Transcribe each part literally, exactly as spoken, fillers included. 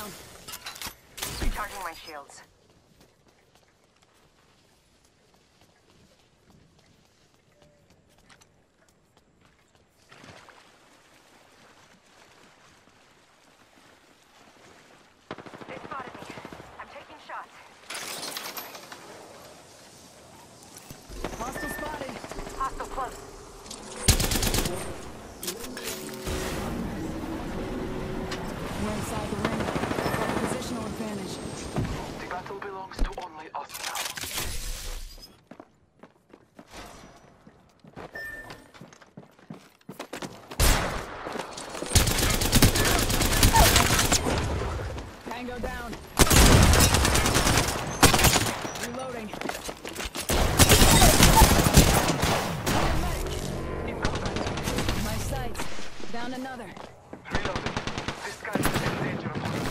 down. Recharging my shields. They spotted me. I'm taking shots. Hostile spotted. Hostile close. We're inside the ring. We've got a positional advantage. The battle belongs to only us now. Tango down. Reloading. In combat. My sights. Down another. Reloading. This guy is in danger of harm.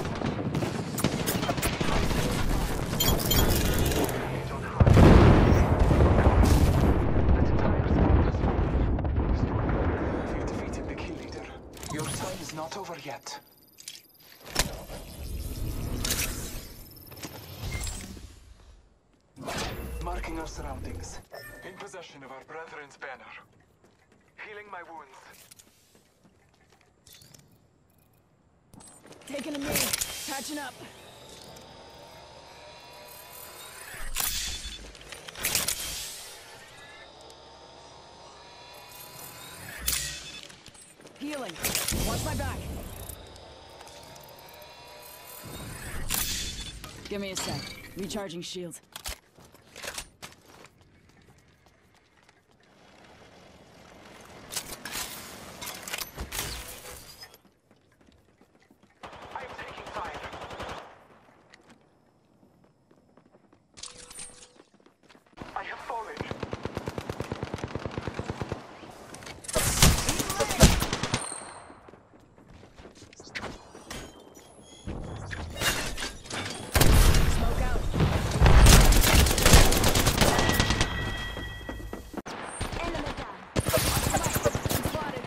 Damage on high. That entire squad is destroyed. You've defeated the kill leader. Your time is not over yet. Marking our surroundings. In possession of our brethren's banner. Healing my wounds. Taking a knee. Patching up. Healing. Watch my back. Give me a sec. Recharging shields. I am taking fire. I have fallen. Smoke out. Enemy down. Spotted.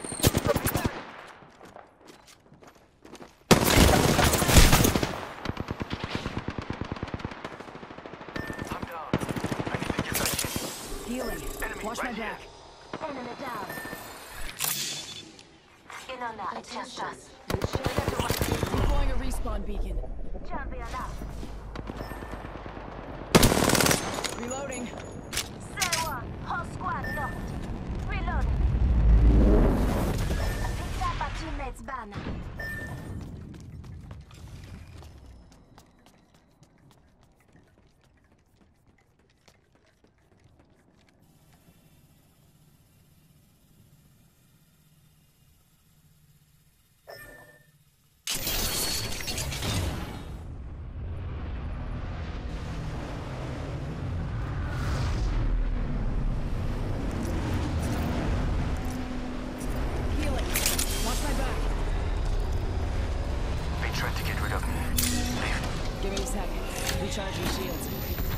I'm down. I need to get back in. Healing. Enemy Watch right my here. back. Enemy down. In on that. Attention. Deploying a respawn beacon. Champion out. Reloading. Say one. Whole squad knocked. Reloading. Picked up a teammate's banner. Healing. Watch my back. They tried to get rid of me. Leave. Give me a second. Recharging shields.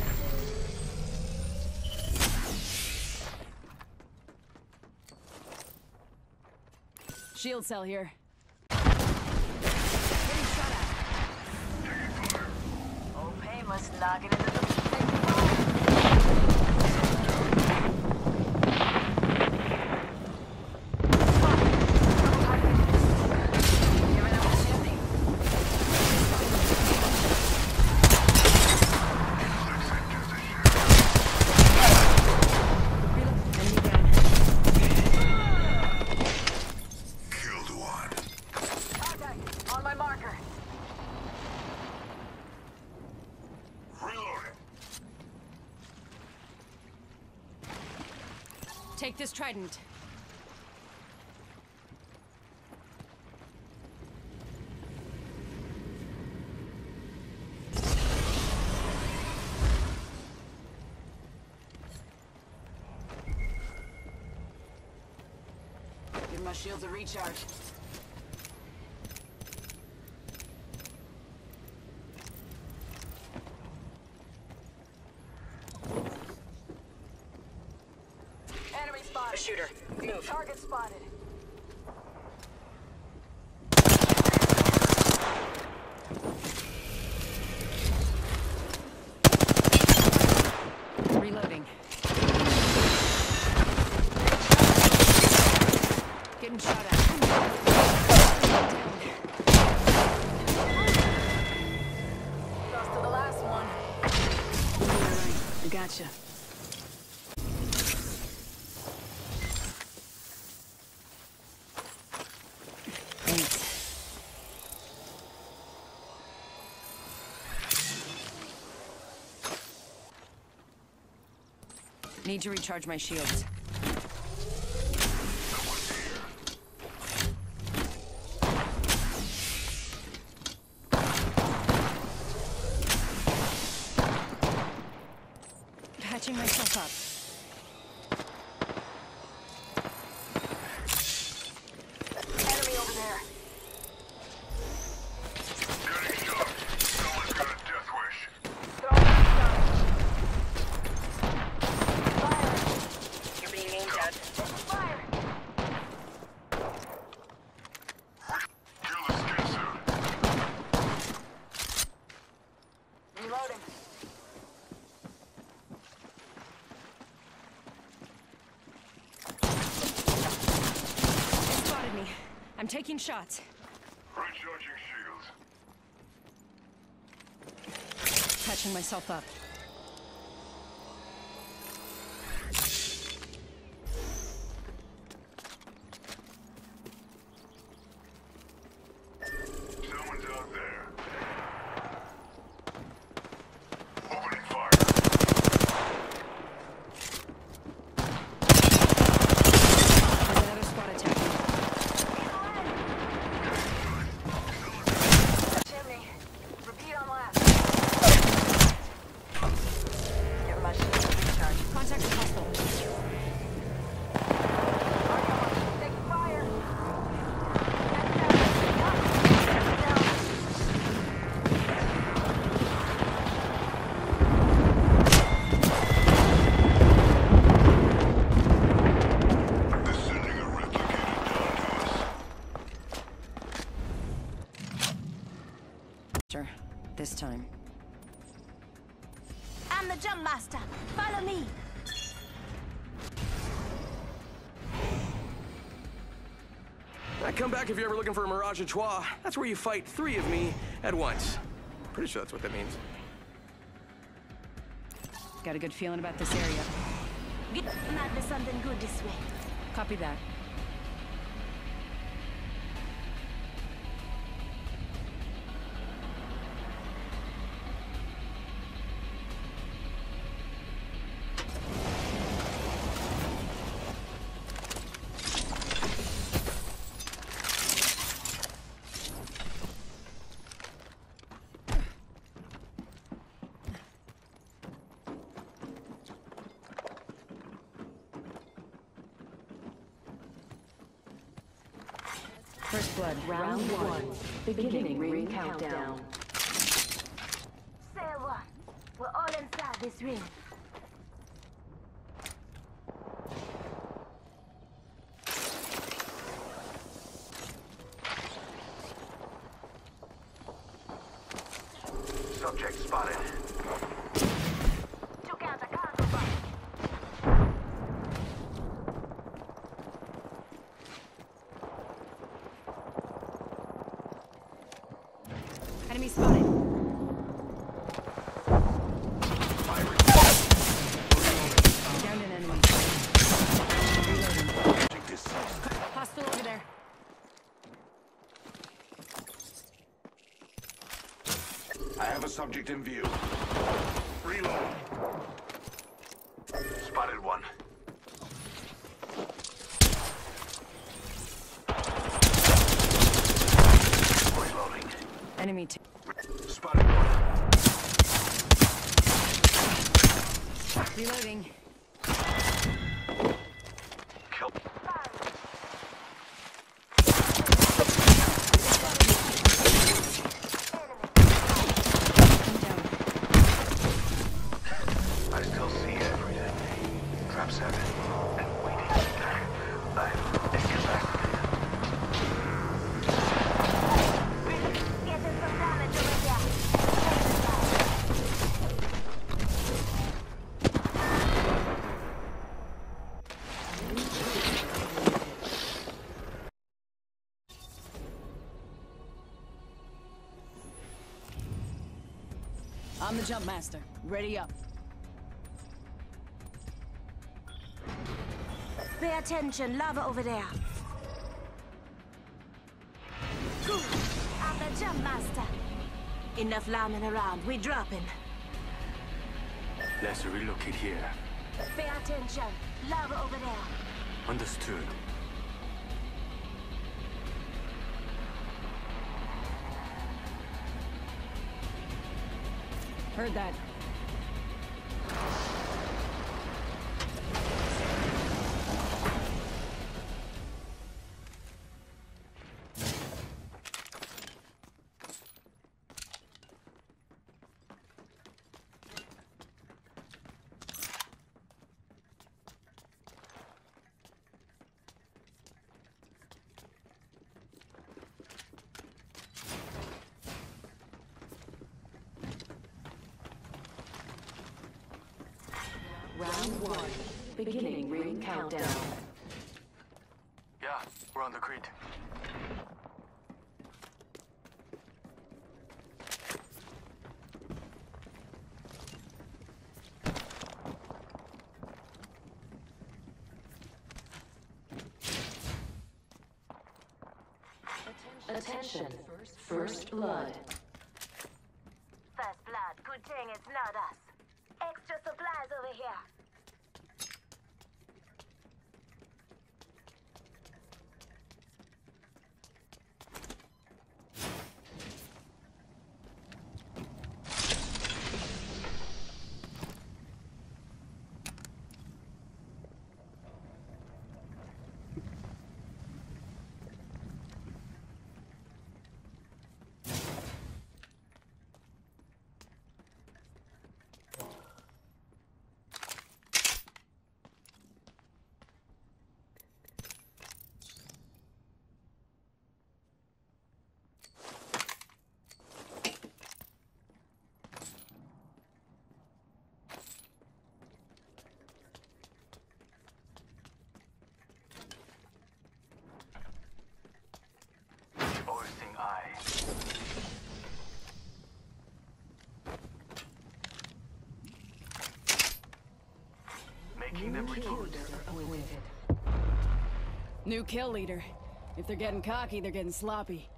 Shield cell here. Getting shot at. Oh, Painless logging into the... Enemy down. Killed one. Contact. On my marker. Reloading. Take this trident. Give my shields a recharge. Enemy spotted. A shooter. Move. Target spotted. Gotcha. Thanks. Need to recharge my shields. Patching myself up. Enemy over there. Getting shot. Someone's got a death wish. Throwing a stun. Fire. You're being aimed at. Fire. Kill the skin suit. Reloading. They spotted me. I'm taking shots. Recharging shields. Patching myself up. Someone's out there. Opening fire. There's another squad attacking. Chimney. Repeat on left. Give my shield recharge. Contact with hostile. Take fire. They're sending a replicator down to us. Sure. This time. I'm the jump master. Follow me. I come back if you're ever looking for a Mirage à Trois. That's where you fight three of me at once. Pretty sure that's what that means. Got a good feeling about this area. Get might be something good this way. Copy that. First blood. Round one. Beginning ring countdown. Say what? We're all inside this ring. Subject spotted. Took out the cargo box. Enemy spotted. Downed an enemy. Reloading. Hostile over there. I have a subject in view. Reload. Spotted one. Reloading. Enemy two. Spotted one. Reloading. Kill. I'm down. I still see everything. Trap set and waiting. I'm incapacitated. Getting some damage over there. I'm the jump master. Ready up. Pay attention, lava over there. Good. I'm the jump master. Enough lambing around, we dropping. Let's relocate here. Pay attention, lava over there. Understood. Heard that. Round one. Beginning ring countdown. Yeah, we're on the grid. Attention. First blood. First blood, good thing it's not us. Extra supplies over here. All-seeing eye. Making them recruit. New kill leader. If they're getting cocky, they're getting sloppy.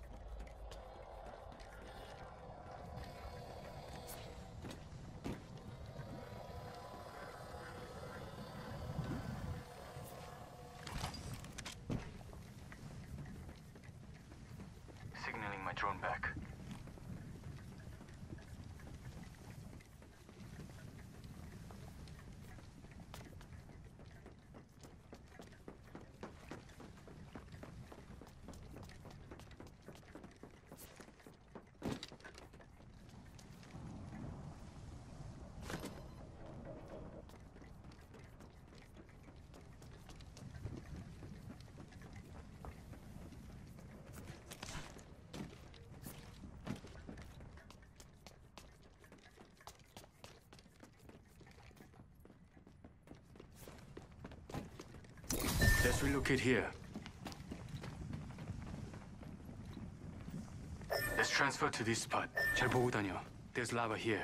Signaling my drone back. Let's relocate here. Let's transfer to this spot. 잘 보고 다녀. There's lava here.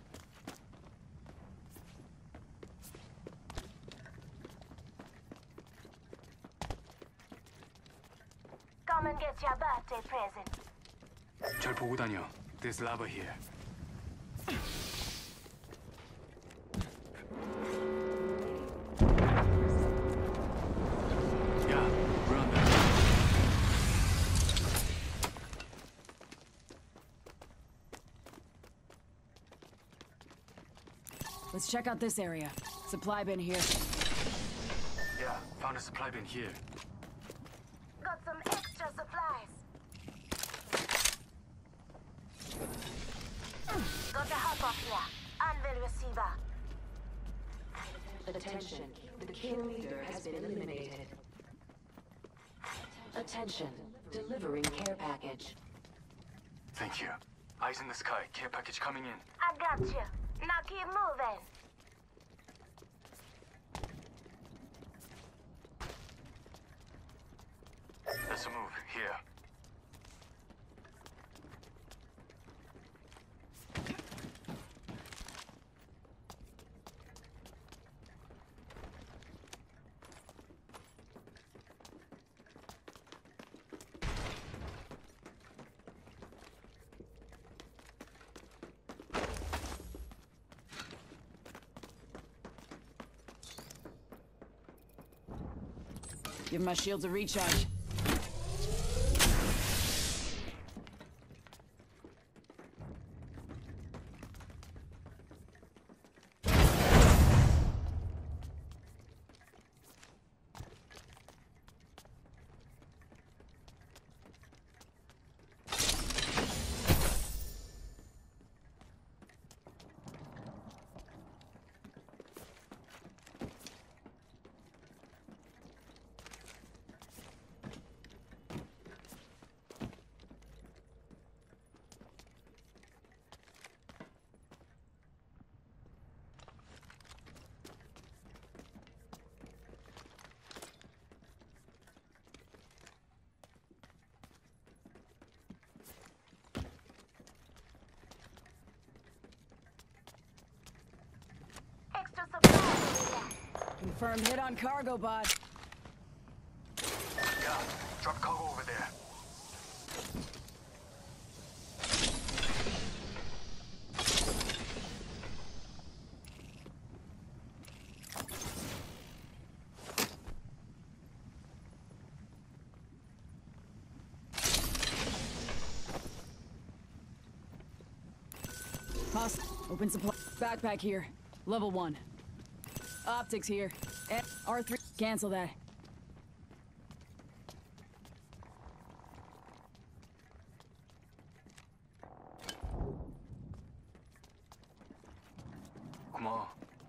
Come and get your birthday present. 잘 보고 다녀. There's lava here. Yeah, we're on that. Let's check out this area. Supply bin here. Yeah, found a supply bin here. Got some extra supplies. Got the hop up here. Anvil receiver. Attention. The kill leader has been eliminated. Attention. Delivering care package. Thank you. Eyes in the sky. Care package coming in. I got you. Now keep moving. Let's move here. Give my shields a recharge. Extra supplies. Confirmed hit on cargo bot. Yeah, drop cargo over there. Host, open supply. Backpack here. Level one. Optics here. And R three. Cancel that. 고마워.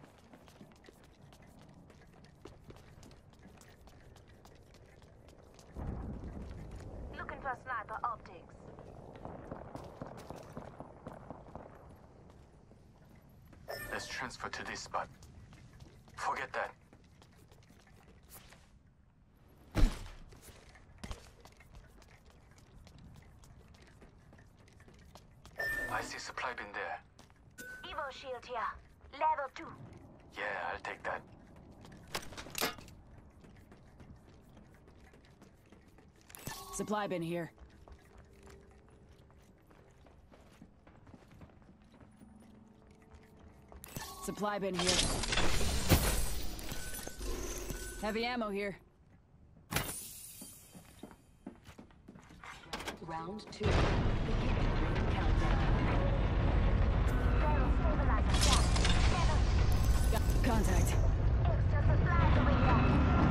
Looking for sniper optics. Let's transfer to this spot. Forget that. I see supply bin there. Evo shield here. Level two. Yeah, I'll take that. Supply bin here. Supply bin here. Heavy ammo here. Round two. Beginning ring countdown. Barrel stabilizer here. Level Got contact. extra supplies over here.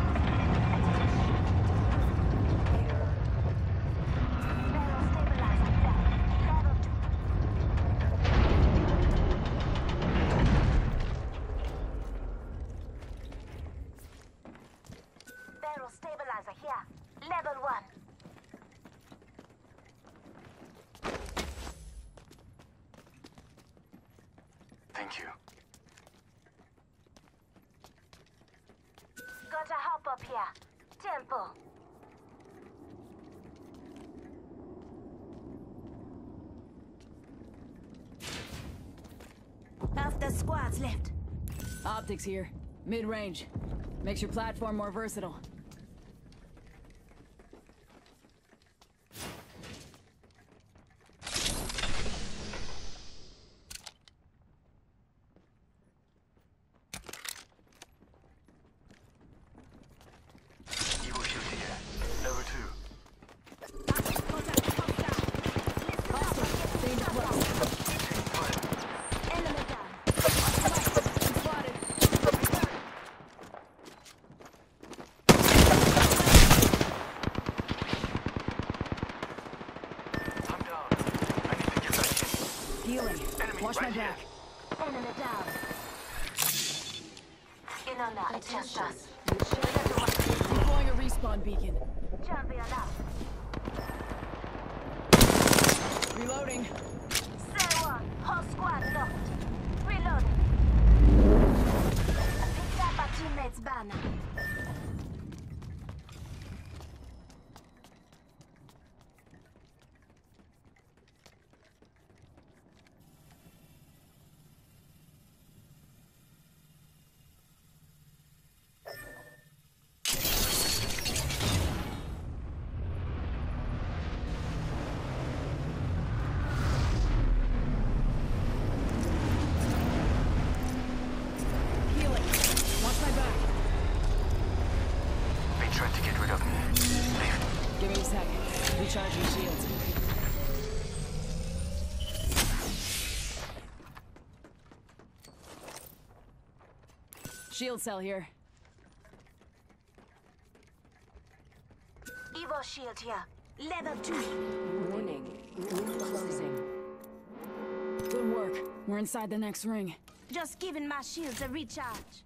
Barrel stabilizer here. Level two. Barrel stabilizer here. Level one. Thank you. Gotta hop up here. Temple. Half the squad's left. Optics here. Mid-range. Makes your platform more versatile. Evo shield here. Level two. Danger close. Taking fire. Enemy down. Spotted. I'm down. I need to get back in. Healing. Enemy Watch right my here. back. Enemy down. In on that. It's just us. Deploying a respawn beacon. Champion up. Reloading. Say one. Whole squad locked. Reloading. Picked up our teammate's banner. Shield cell here. Evo shield here. Level two. Warning. Ring closing. Good work. We're inside the next ring. Just giving my shields a recharge.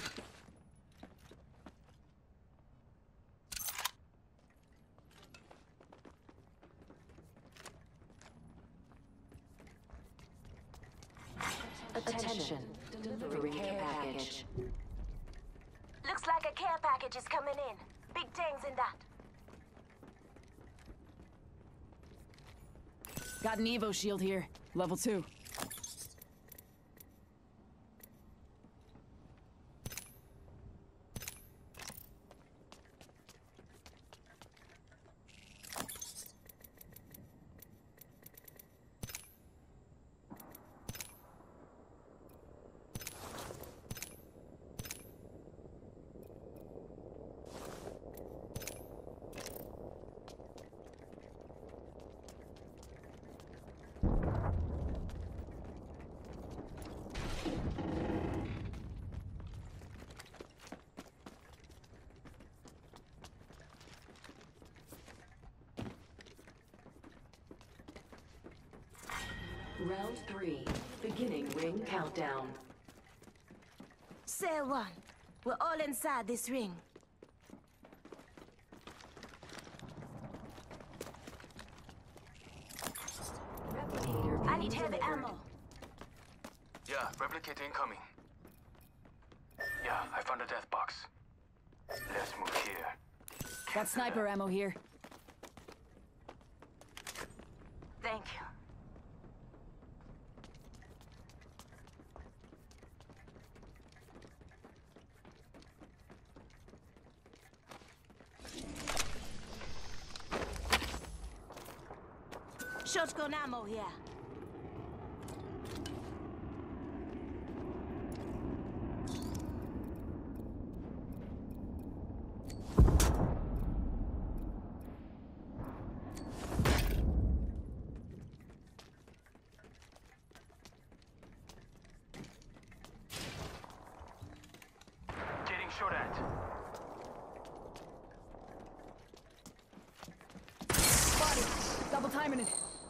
Attention. Delivering care package. Looks like a care package is coming in. Big things in that. Got an Evo shield here. Level two. Round three. Beginning ring countdown. Cell one. We're all inside this ring. Replicator I need being heavy delivered. ammo. Yeah, replicator incoming. Yeah, I found a death box. Let's move here. Got sniper ammo here. Thank you. Shotgun ammo here. Getting shot at. Body. Double timing it.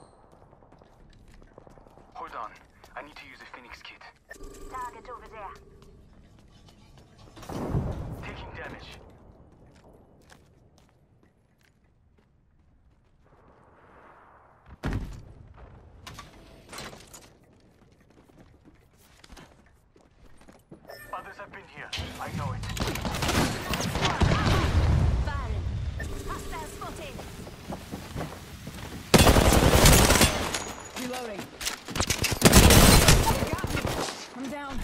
Hold on. I need to use a Phoenix kit. Target over there. Taking damage. Others have been here. I know it. Firing. Hostile spotted. Reloading. Got me. I'm down.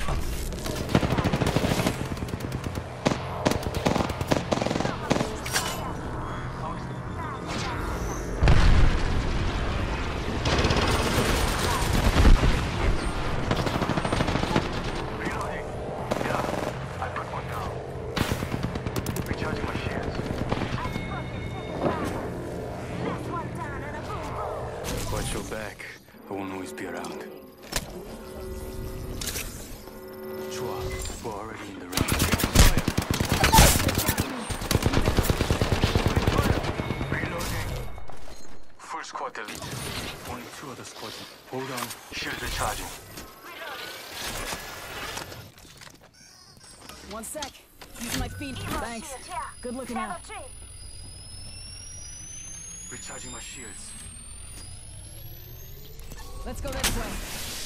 Reloading. Yeah, I put one down. Recharging my shields. I spotted second fire. Last one down and a boom boom. Watch your back. I won't always be around. Chua, we're already in the ring. Reloading. Full squad delete. Only two other squads. Hold on. Shields recharging. One sec. Using my feet. Evo Thanks. shield here. Good looking Level out. three. Recharging my shields. Let's go this way.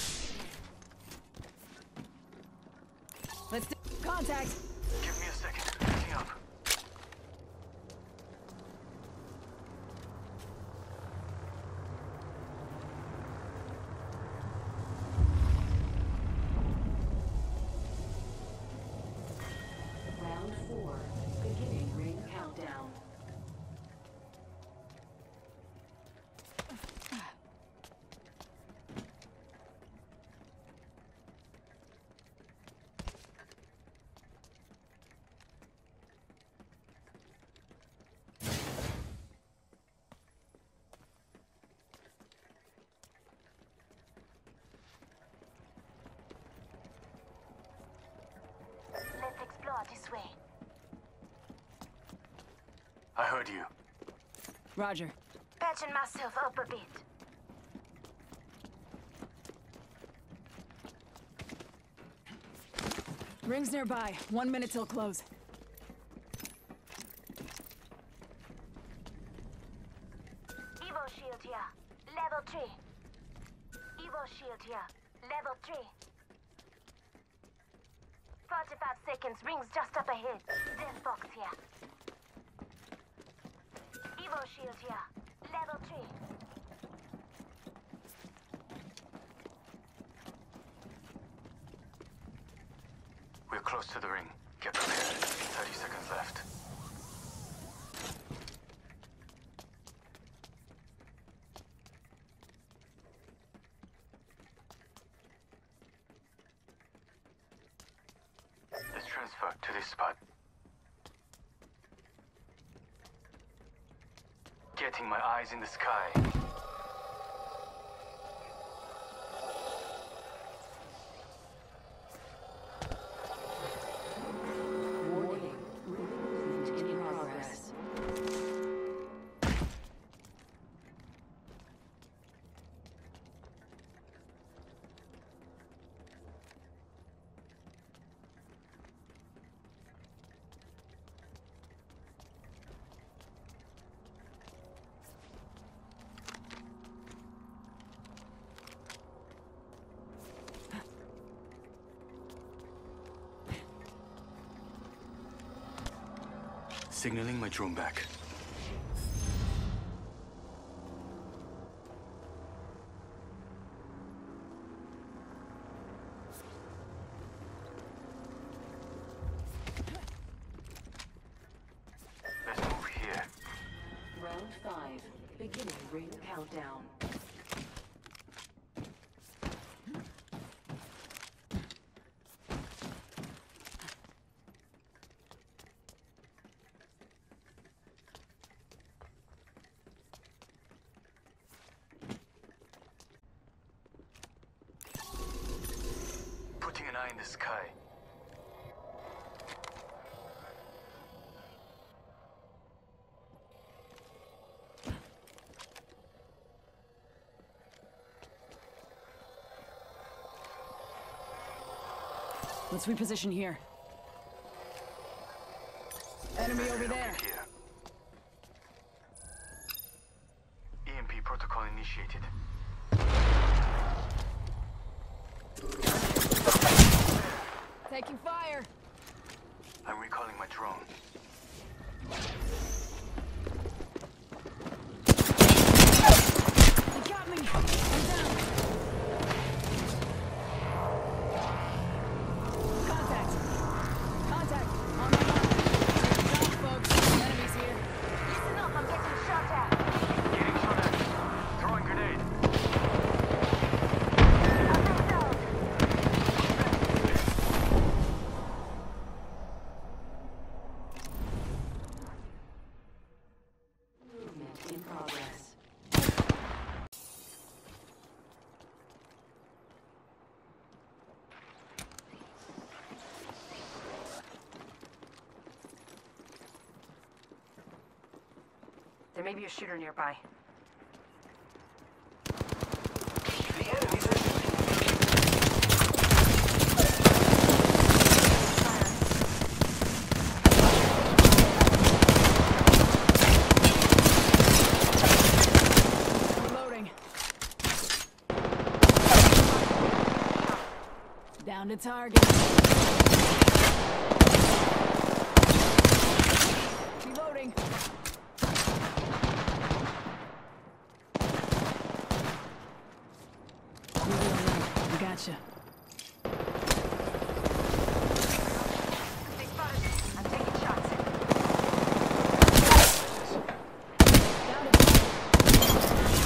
Let's do contact. Give me a second. Picking up. Round four. Beginning ring countdown. floor this way. I heard you. Roger. Patching myself up a bit. Ring's nearby. One minute till close. Evo shield here. Level three. Evo shield here. Level three. forty-five seconds. Ring's just up ahead. Death box here. Evo shield here. Level three. We're close to the ring. Get prepared. thirty seconds left. Let's transfer to this spot. Getting my eyes in the sky. Warning. Movement in progress. Signaling my drone back. Let's move here. Round five. Beginning ring countdown. Putting an eye in the sky. Let's reposition here. Enemy over there. Here. E M P protocol initiated. Taking fire. I'm recalling my drone. He got me. I'm down. Contact. Contact. On my mark. Down, folks. Enemies here. Listen up, I'm getting shot at. Getting shot at. Throwing grenade. I'm back down. Movement in progress. There may be a shooter nearby. The enemies are Reloading. Down to target. Reloading. You'll be all right. I gotcha. They spotted me. I'm taking shots. Down to target.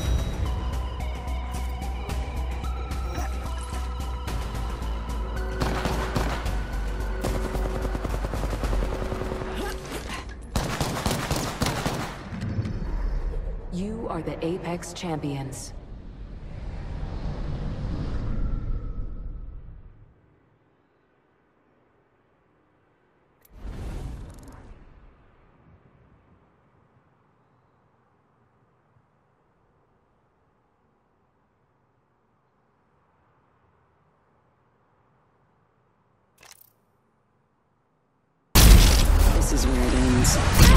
You are the Apex Champions. is where it ends.